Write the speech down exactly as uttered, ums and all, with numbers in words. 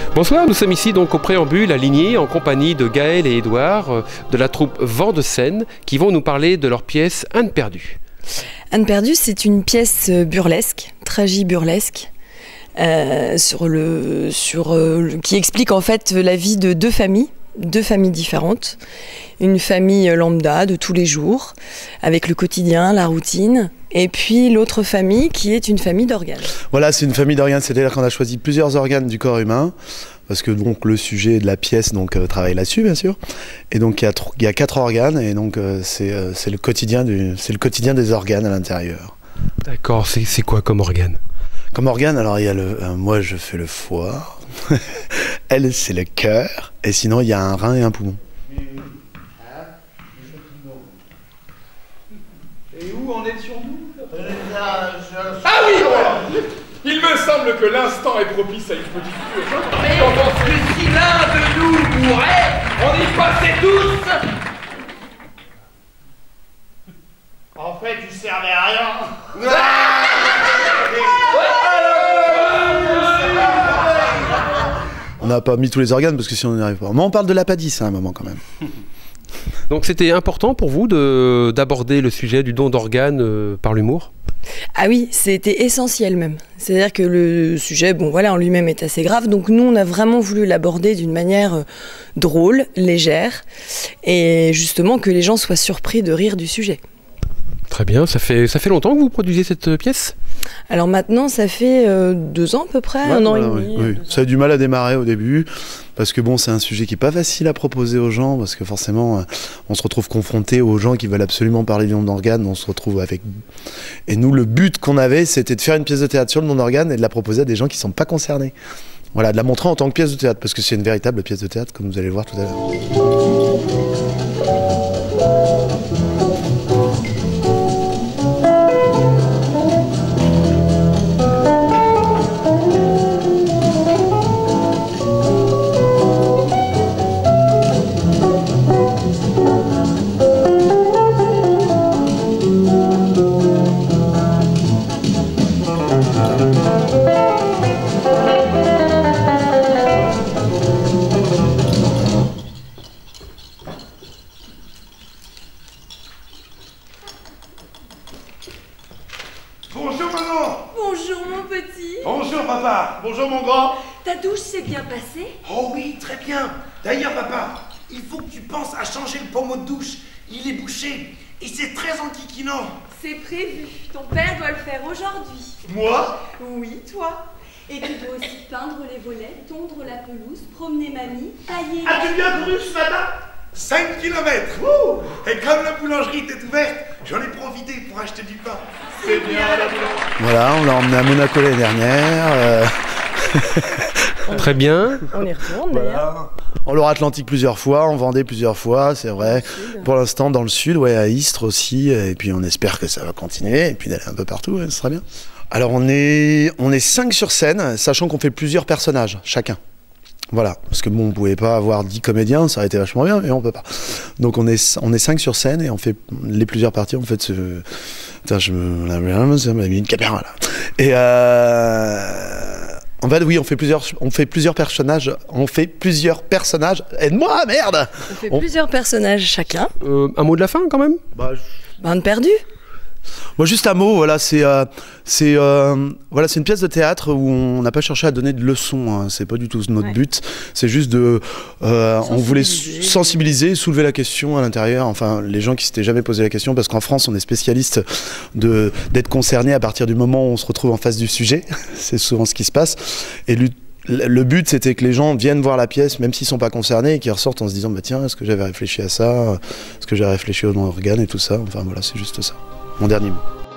Bonsoir, nous sommes ici donc au préambule à Ligny en compagnie de Gaël et Édouard euh, de la troupe Vent de Seine qui vont nous parler de leur pièce Anne perdue. Anne perdue, c'est une pièce burlesque, tragi-burlesque, euh, sur le, sur, euh, qui explique en fait la vie de deux familles, deux familles différentes. Une famille lambda de tous les jours, avec le quotidien, la routine, et puis l'autre famille qui est une famille d'organes. Voilà, c'est une famille d'organes, c'est-à-dire qu'on a choisi plusieurs organes du corps humain, parce que donc le sujet de la pièce donc euh, travaille là-dessus bien sûr, et donc il y a, il y a quatre organes, et donc euh, c'est euh, c'est le quotidien du, c'est le quotidien des organes à l'intérieur. D'accord, c'est quoi comme organe? Comme organe, alors il y a le, euh, moi je fais le foie, elle c'est le cœur, et sinon il y a un rein et un poumon. Et où en étions-nous? Ah oui, voilà. Il me semble que l'instant est propice à une petite cure. Mais on pense que si l'un de nous mourait, on y passait tous. En fait, il servait à rien. On n'a pas mis tous les organes parce que sinon on n'y arrive pas. Mais on parle de l'appendice à un moment quand même. Donc c'était important pour vous de d'aborder le sujet du don d'organes euh, par l'humour? Ah oui, c'était essentiel même. C'est-à-dire que le sujet, bon voilà, en lui-même est assez grave, donc nous on a vraiment voulu l'aborder d'une manière euh, drôle, légère, et justement que les gens soient surpris de rire du sujet. Très bien, ça fait, ça fait longtemps que vous produisez cette pièce? Alors maintenant, ça fait euh, deux ans à peu près, ouais, un an voilà, et demi. Oui, oui. Ça a du mal à démarrer au début, parce que bon, c'est un sujet qui n'est pas facile à proposer aux gens, parce que forcément, on se retrouve confronté aux gens qui veulent absolument parler du don d'organes, on se retrouve avec... Et nous, le but qu'on avait, c'était de faire une pièce de théâtre sur le don d'organes et de la proposer à des gens qui ne sont pas concernés. Voilà, de la montrer en tant que pièce de théâtre, parce que c'est une véritable pièce de théâtre, comme vous allez le voir tout à l'heure. Bonjour maman. Bonjour mon petit. Bonjour papa. Bonjour mon grand. Ta douche s'est bien passée? Oh oui, très bien. D'ailleurs, papa, il faut que tu penses à changer le pommeau de douche. Il est bouché et c'est très enquiquinant. C'est prévu. Ton père doit le faire aujourd'hui. Moi? Oui, toi. Et tu dois aussi peindre les volets, tondre la pelouse, promener mamie, tailler... As-tu bien couru ce matin? cinq kilomètres. Et comme la boulangerie était ouverte, j'en ai profité pour acheter du pain. C'est bien la boulangerie. Voilà, on l'a emmené à Monaco l'année dernière. Euh... Très bien. On y retourne d'ailleurs. Voilà. On l'aura Atlantique plusieurs fois, on vendait plusieurs fois, c'est vrai. Pour l'instant, dans le sud, ouais, à Istres aussi. Et puis on espère que ça va continuer, et puis d'aller un peu partout, ouais, ce sera bien. Alors on est, on est cinq sur scène, sachant qu'on fait plusieurs personnages, chacun. Voilà, parce que bon, on pouvait pas avoir dix comédiens, ça aurait été vachement bien, mais on peut pas. Donc on est, on est cinq sur scène et on fait les plusieurs parties. En fait, ce... Putain, je me, ça m'a mis une caméra là. Et euh... en fait, oui, on fait plusieurs, on fait plusieurs personnages, on fait plusieurs personnages. Aide-moi, merde. On fait on... plusieurs personnages chacun. Euh, un mot de la fin quand même? Bah, je... Anne perdue. Moi, juste un mot, voilà, c'est euh, c'est euh, voilà, c'est une pièce de théâtre où on n'a pas cherché à donner de leçons, hein, c'est pas du tout notre ouais. but, c'est juste de, euh, on voulait sensibiliser, soulever la question à l'intérieur, enfin, les gens qui s'étaient jamais posé la question, parce qu'en France, on est spécialiste de d'être concerné à partir du moment où on se retrouve en face du sujet, c'est souvent ce qui se passe, et lui, le but, c'était que les gens viennent voir la pièce, même s'ils ne sont pas concernés, et qu'ils ressortent en se disant bah, tiens, est-ce que j'avais réfléchi à ça, est-ce que j'avais réfléchi au don d'organes et tout ça, enfin voilà, c'est juste ça. Mon dernier mot.